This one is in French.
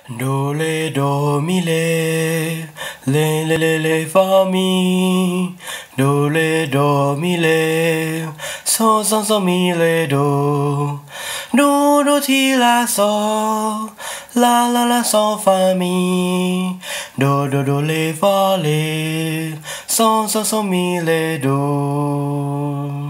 Do mi le fa mi do mi so mi do ti la so la so fa mi do le fa le so mi do.